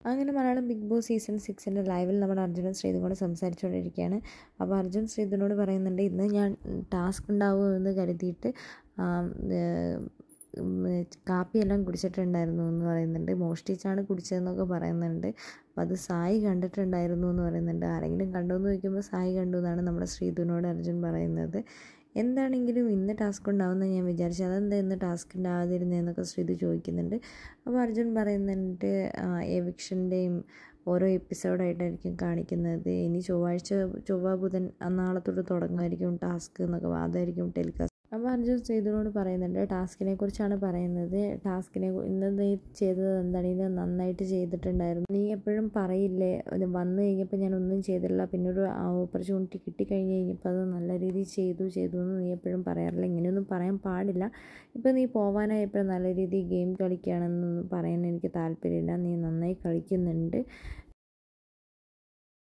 അങ്ങനെ Malayalam Big Boss season 6ൻ്റെ ലൈവിൽ നമ്മുടെ അർജുനും ശ്രീതും കൂടെ സംസാരിച്ചുകൊണ്ടിരിക്കുകയാണ്. അപ്പോൾ അർജുൻ ശ്രീതുവിനോട് പറയുന്നുണ്ട്, ഇന്ന് ഞാൻ ടാസ്ക് ഉണ്ടാവുമെന്ന് കരുതിയിട്ട് കാപ്പിയെല്ലാം കുടിച്ചിട്ടുണ്ടായിരുന്നു എന്ന് പറയുന്നുണ്ട്. മോഷ്ടിച്ചാണ് കുടിച്ചതെന്നൊക്കെ പറയുന്നുണ്ട്. അപ്പോൾ അത് സായി കണ്ടിട്ടുണ്ടായിരുന്നു എന്ന് പറയുന്നുണ്ട്. ആരെങ്കിലും കണ്ടോ എന്ന് ചോദിക്കുമ്പോൾ സായി കണ്ടു എന്നാണ് നമ്മുടെ ശ്രീതുവിനോട് അർജുൻ പറയുന്നത്. എന്താണെങ്കിലും ഇന്ന് ടാസ്ക് ഉണ്ടാവുമെന്ന് ഞാൻ വിചാരിച്ചു, അതെന്താ ഇന്ന് ടാസ്ക് ഉണ്ടാകാതിരുന്നതെന്നൊക്കെ ശ്രീതു ചോദിക്കുന്നുണ്ട്. അപ്പോൾ അർജുൻ പറയുന്നുണ്ട്, എവിക്ഷൻ്റെയും ഓരോ എപ്പിസോഡായിട്ടായിരിക്കും കാണിക്കുന്നത്. ഇനി ചൊവ്വ ബുധൻ നാളെ തൊട്ട് തുടങ്ങുമായിരിക്കും ടാസ്ക് എന്നൊക്കെ, അതായിരിക്കും ടെലികാസ്റ്റ്. അപ്പോൾ അർജുൻ ശ്രീധുവിനോട് പറയുന്നുണ്ട്, ടാസ്കിനെ കുറിച്ചാണ് പറയുന്നത്. ഇന്ന് നീ ചെയ്തത് എന്താണ്? ഇത് നന്നായിട്ട് ചെയ്തിട്ടുണ്ടായിരുന്നു. നീ എപ്പോഴും പറയില്ലേ വന്നു കഴിഞ്ഞപ്പോൾ ഞാൻ ഒന്നും ചെയ്തില്ല, പിന്നെ ഒരു ഓപ്പർച്യൂണിറ്റി കിട്ടിക്കഴിഞ്ഞ് കഴിഞ്ഞപ്പോൾ അത് നല്ല രീതിയിൽ ചെയ്തു എന്ന് നീ എപ്പോഴും പറയാറില്ല. ഇങ്ങനെയൊന്നും പറയാൻ പാടില്ല. ഇപ്പോൾ നീ പോവാനായപ്പോൾ നല്ല രീതിയിൽ ഗെയിം കളിക്കുകയാണെന്നൊന്നും പറയാൻ എനിക്ക് താല്പര്യമില്ല. നീ നന്നായി കളിക്കുന്നുണ്ട്.